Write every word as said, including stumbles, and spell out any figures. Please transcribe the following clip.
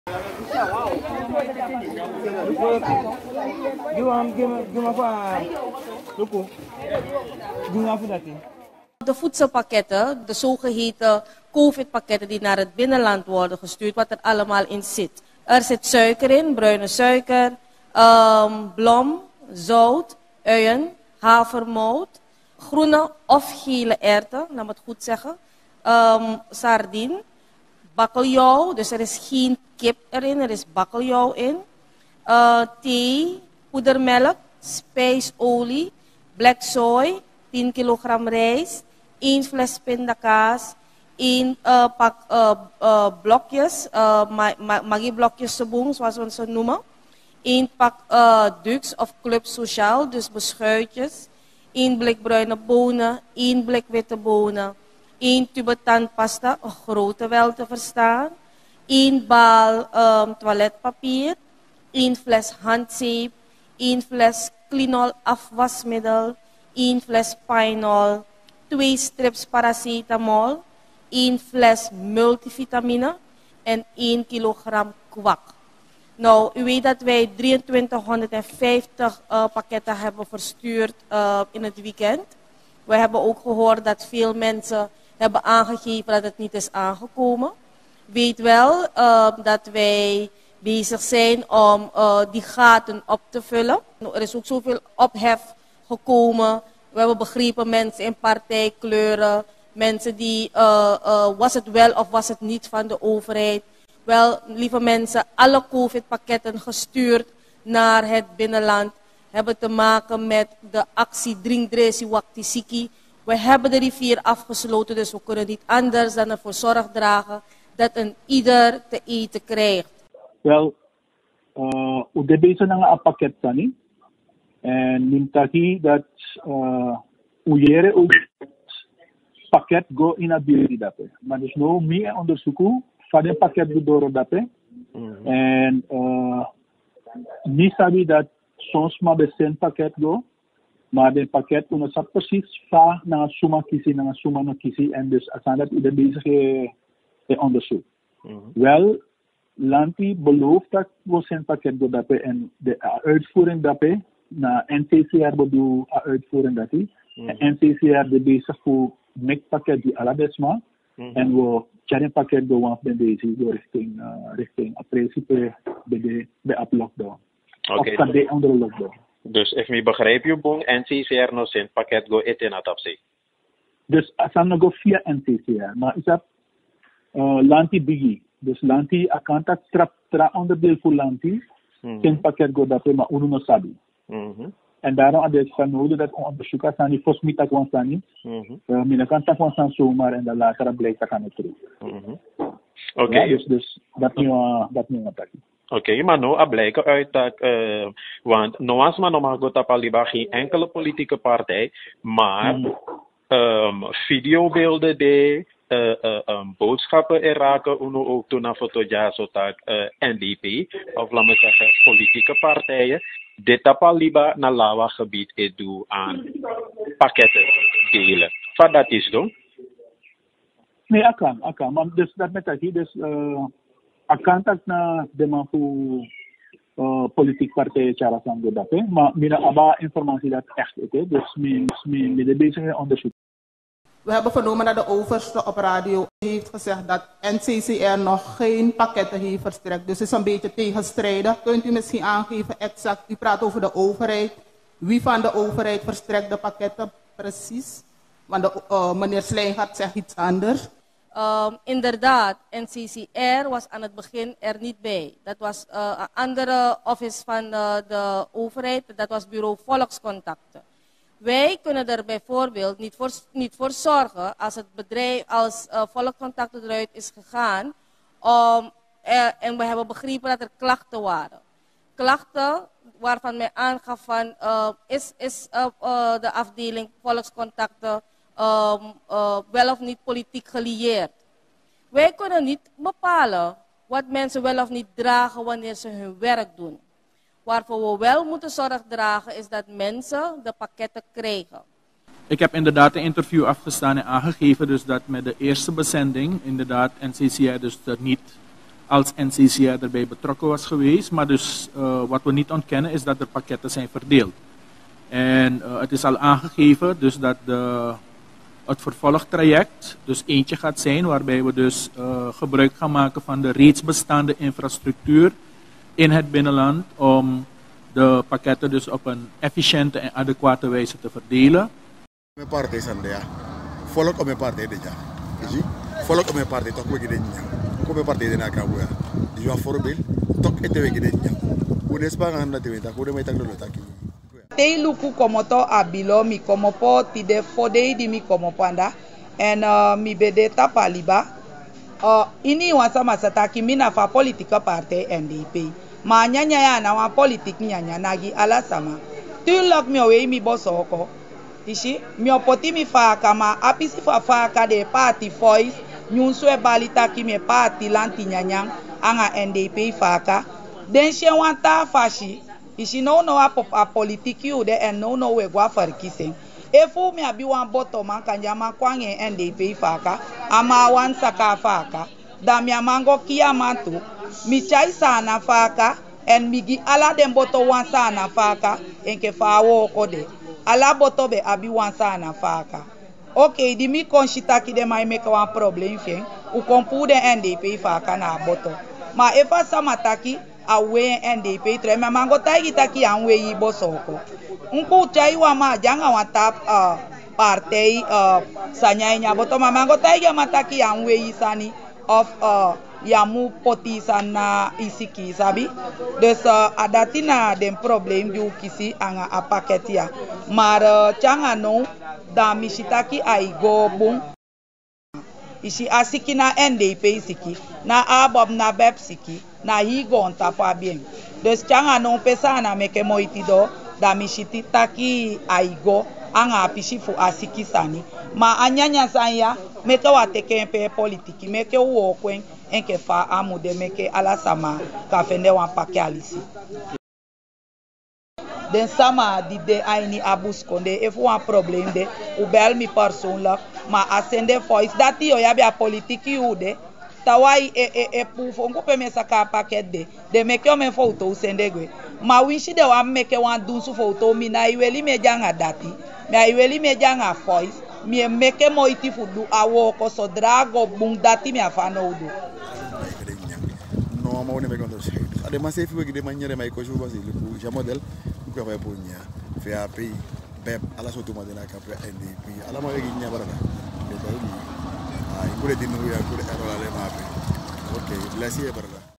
De voedselpakketten, de zogeheten COVID-pakketten die naar het binnenland worden gestuurd, wat er allemaal in zit. Er zit suiker in, bruine suiker, um, blom, zout, uien, havermout, groene of gele erwten, laat me het goed zeggen, um, sardine, bakkeljauw, dus er is geen kip erin, er is bakkeljauw in, uh, thee, poedermelk, spijsolie, black soy, tien kilogram rijst, één fles pindakaas, één uh, pak uh, uh, blokjes, uh, ma ma Maggi blokjes soeboen, zoals we ze noemen, één pak uh, Dux of Club Sociaal, dus beschuitjes, één blik bruine bonen, één blik witte bonen, één tube tandpasta, een grote wel te verstaan, één bal um, toiletpapier, één fles handzeep, één fles Clinol afwasmiddel, één fles Pynol, twee strips paracetamol, één fles multivitamine en één kilogram kwak. Nou, u weet dat wij drieëntwintighonderdvijftig uh, pakketten hebben verstuurd uh, in het weekend. We hebben ook gehoord dat veel mensen hebben aangegeven dat het niet is aangekomen. Weet wel uh, dat wij bezig zijn om uh, die gaten op te vullen. Er is ook zoveel ophef gekomen. We hebben begrepen mensen in partijkleuren, mensen die, uh, uh, was het wel of was het niet van de overheid. Wel, lieve mensen, alle COVID-pakketten gestuurd naar het binnenland hebben te maken met de actie Drink Dresi Wakti Siki. We hebben de rivier afgesloten, dus we kunnen niet anders dan ervoor zorg dragen dat een ieder te eten krijgt. Wel, uh, udah bezig na nga pakket tani. En nimtaki dat uh, uyere ook pakket go in ability dape. Maar dus no meer onderzoeken van het pakket door dape. Mm-hmm. En uh, niet sabi dat soms maar besen pakket go. Maar het pakket kunnen ze precies van naar suma kisi, naar suma na kisi. En dus als dat udah bezig is onderzoek. Mm-hmm. Wel, Lanti belooft dat we zijn pakket go dape en de uitvoering dape. Na N C C R bedoel uitvoering dat is. N C C R de bezig voor met pakket die alabesma. En we tjaren pakket door want ben deze door richting uh, richting a principe bij de bij op lockdown. Okay. Of kan de andere lockdown. Dus if me begrijp je bong N C C R no zijn pakket go eten na tapse. Dus als dan go via N C C R, maar is dat uh, lanti bigi. Dus lanti akanta trap tra onderdeel voor lanti. Zijn pakket go dat maar uno no sabi. Mm-hmm. En daarom had ik genomen dat we onderzoeken aan die fosmita kwam staan niet. Mina kan tak kwam staan zomaar en dan later blijkt dat aan het terug. Oké. Okay. Ja, dus, dus dat nu uh, dat nu wat Oké, okay, maar nou blijkt uit dat, uh, want nou als maar normaal gaat Paliba geen enkele politieke partij, maar mm. um, videobeelden de Uh, uh, um, boodschappen in raken, uno ook toen naar fotoja zodat uh, N D P, of laten we zeggen politieke partijen, dit tapaliba naar lawa gebied is doen aan pakketten delen. Wat dat is doen? Nee, ik kan, ik kan. Maar dus dat met dat hier, dus uh, ik kan dat naar de man voor uh, politieke partijen cara sang dat, hè. Maar mina aba informatie dat echt is, hè. Dus mi mi mi de bezig onderzoek. We hebben vernomen dat de overste op radio heeft gezegd dat N C C R nog geen pakketten heeft verstrekt. Dus het is een beetje tegenstrijdig. Kunt u misschien aangeven exact, u praat over de overheid. Wie van de overheid verstrekt de pakketten precies? Want de, uh, meneer Slijngaard zegt iets anders. Um, inderdaad, N C C R was aan het begin er niet bij. Dat was uh, een andere office van de, de overheid, dat was Bureau Volkscontacten. Wij kunnen er bijvoorbeeld niet voor, niet voor zorgen als het bedrijf, als uh, Volkscontacten eruit is gegaan. Um, uh, en we hebben begrepen dat er klachten waren. Klachten waarvan men aangaf van, uh, is, is uh, uh, de afdeling Volkscontacten um, uh, wel of niet politiek gelieerd. Wij kunnen niet bepalen wat mensen wel of niet dragen wanneer ze hun werk doen. Waarvoor we wel moeten zorg dragen is dat mensen de pakketten krijgen. Ik heb inderdaad een interview afgestaan en aangegeven dus dat met de eerste bezending inderdaad N C C R dus dat niet als N C C R erbij betrokken was geweest. Maar dus uh, wat we niet ontkennen is dat er pakketten zijn verdeeld. En uh, het is al aangegeven dus dat de, het vervolgtraject dus eentje gaat zijn waarbij we dus uh, gebruik gaan maken van de reeds bestaande infrastructuur in het binnenland om de pakketten dus op een efficiënte en adequate wijze te verdelen. Mijn partij is aan de volk op mijn partij dit jaar. Zie, volk op mijn partij toch weer dit jaar. Kom mijn partij daarna kan we. Dus een voorbeeld, toch het weer dit jaar. Hoe de Spanje aan dat weer, hoe de mij tak lolo taki. Tei luku como to abilo mi como po ti de fode di mi como panda en uh, mi bede tapaliba uh, ini wansa masataki mina fa politika parte N D P ma nyanya ya na wa politik nyanya nagi ala sama tulak mi owe mi bosoko ishi mi opoti mi fa kama apisi fa fa ka de party voice nyunswe balita ki mi party lanti nyanya anga N D P fa ka den she wanta fashi ishi no no a, a politiki u de en no no we gwa farkisen efu mi abi wan boto man kanja man kwange N D P faka ama wan saka faka da mi amango kia mantu mi chai sana faka en migi ala den boto wan sana faka enke fawo kode ala boto be abi wan sana faka okay di mi konshita ki de mai make wan problem fen u kompu de N D P faka na boto ma efa samataki awe N D P tre ma mango tai taki anwe yi bosoko unku chai wa ma janga wa tap uh, partei uh, sanya nya boto ma mango tai ya mataki anwe yi sani of uh, yamu poti sana isiki sabi dus uh, adatina den problem ju kisi anga apaketia mar uh, changa no da mishitaki aigo bung isi asiki na N D P siki na abob na bep siki na higo onta fa bien dus changa non pesa na meke moitido da mishiti taki aigo anga apishifu asiki sani ma anyanya sanya meke wateke pe politiki meke uo kwen enke fa amude meke ala sama ka fende wan pake alisi den sama di de aini abus konde if wan problem de u bel mi persoonlijk ma asende voice dati yo yabi a politiki ude tawai e e e pufo ngupe mesa ka paket de de meke o men foto usende gwe ma winshi de wa meke wan dunsu foto mi na iweli me janga dati me iweli me janga voice mi meke moiti fudu awo ko so drago bung dati mi afano udu no ma woni me kondo sei ade ma sei fiwe gide maniere mai ko juba si lu ja model ko fa punya fe api beb ala so tuma dina ka pre N D P ala ma yegi nya baraka be dawli ay kure dinu ya kure ala le ma pe okay bless you baraka